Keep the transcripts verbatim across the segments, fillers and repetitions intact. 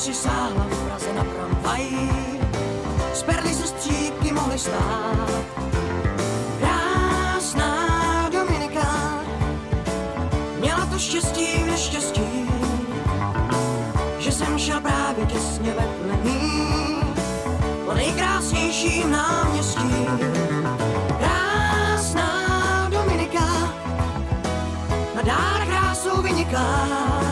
si sáhla v Praze na tramvaj, z perly ze střípky mohly stát. Krásná Dominika měla to štěstí v neštěstí, že jsem šel právě těsně vedle ní po nejkrásnějším náměstí. Krásná Dominika na dár krásou vyniká,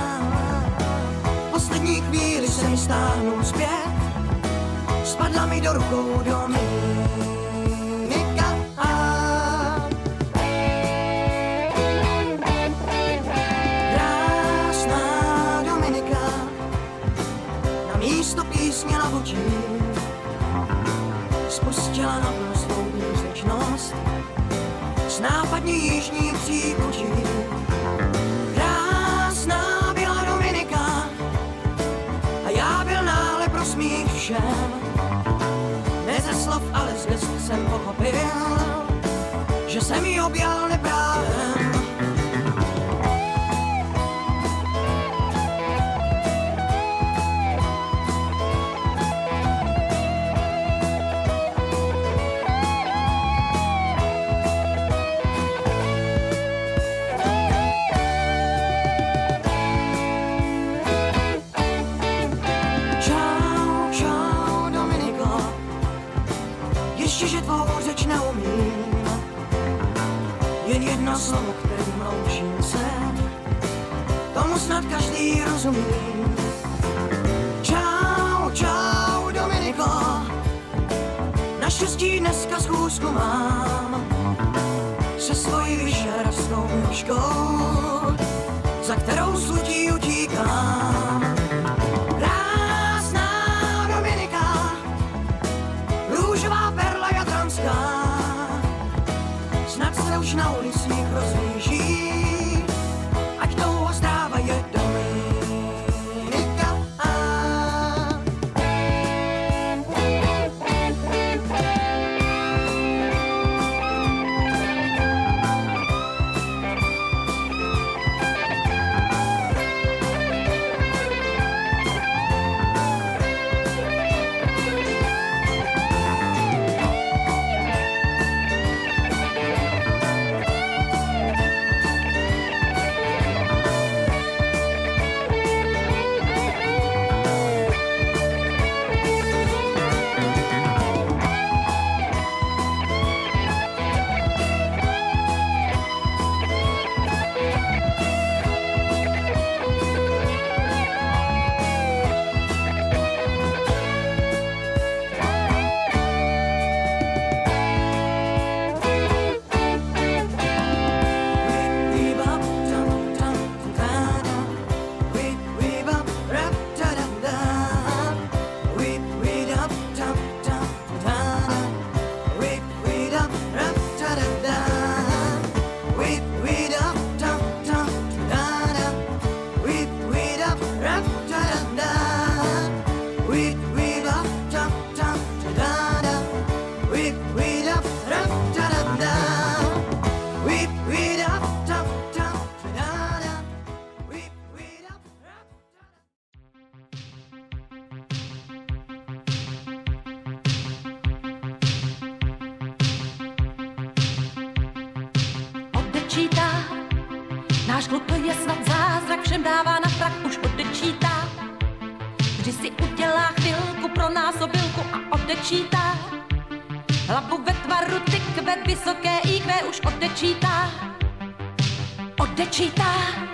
v poslední chvíli se mi stáhnul zpět, spadla mi do rukou Dominika. Krásná Dominika na místo písně na očí spustila na svou výřečnost s nápadně jižní příkočí. Krásná byla Dominika a já byl náhle pro smích všem. Ne ze slov, ale z gest jsem pochopil, že jsem ji objal neprávem. Že tvou řeč neumím, jen jedno slovo, kterým loučím se, tomu snad každý rozumí. Čau, čau, Dominiko, naštěstí dneska schůzku mám se svojí vyšerastou myškou, za kterou slutí utíkám. Krásná Dominika, růžová perla jadranská, snad se už na ulicích rozlíží, ať dlouho zdráva je Dominika. Náš klub je snad zázrak, všem dává na frak, už odečítá. Vždy si udělá chvilku pro nás obilku a odečítá. Hlavu ve tvaru tykve, vysoké í kvé už odečítá. Odečítá.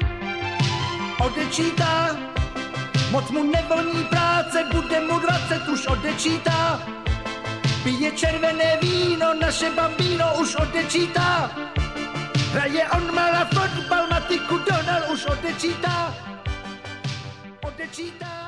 Odečítá. Moc mu nevoní práce, bude mu dvacet, už odečítá. Pije červené víno, naše bambíno už odečítá. Hraje on malá fotbal, Matiku Donal už odečítá. Odečítá.